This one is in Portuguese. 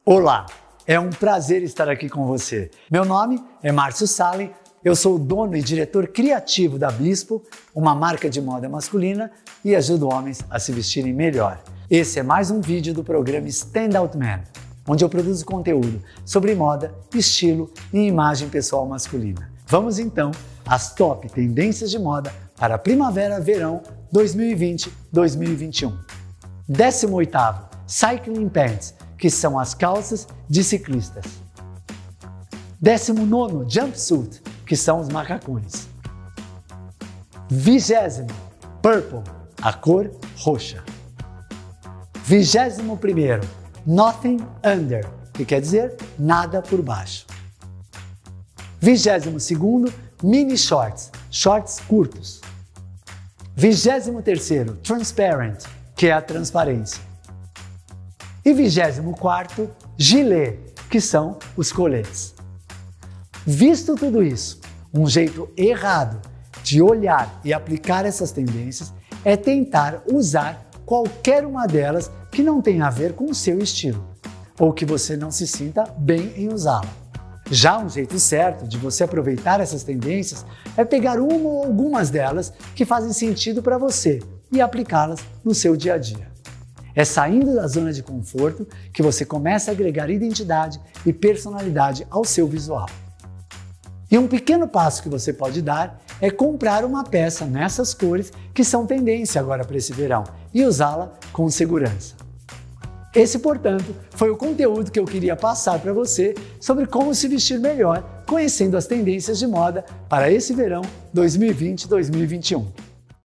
Olá, é um prazer estar aqui com você. Meu nome é Márcio Salem, eu sou o dono e diretor criativo da Bispo, uma marca de moda masculina, e ajudo homens a se vestirem melhor. Esse é mais um vídeo do programa Stand Out Man, onde eu produzo conteúdo sobre moda, estilo e imagem pessoal masculina. Vamos então às top tendências de moda para primavera-verão 2020-2021. 18º, Cycling Pants, que são as calças de ciclistas. 19º, Jumpsuit, que são os macacões. 20º, Purple, a cor roxa. 21º, Nothing Under, que quer dizer nada por baixo. 22º, Mini Shorts, shorts curtos. 23º, Transparent, que é a transparência. E 24º, gilet, que são os coletes. Visto tudo isso, um jeito errado de olhar e aplicar essas tendências é tentar usar qualquer uma delas que não tenha a ver com o seu estilo, ou que você não se sinta bem em usá-la. Já um jeito certo de você aproveitar essas tendências é pegar uma ou algumas delas que fazem sentido para você e aplicá-las no seu dia a dia. É saindo da zona de conforto que você começa a agregar identidade e personalidade ao seu visual. E um pequeno passo que você pode dar é comprar uma peça nessas cores que são tendência agora para esse verão e usá-la com segurança. Esse, portanto, foi o conteúdo que eu queria passar para você sobre como se vestir melhor, conhecendo as tendências de moda para esse verão 2020-2021.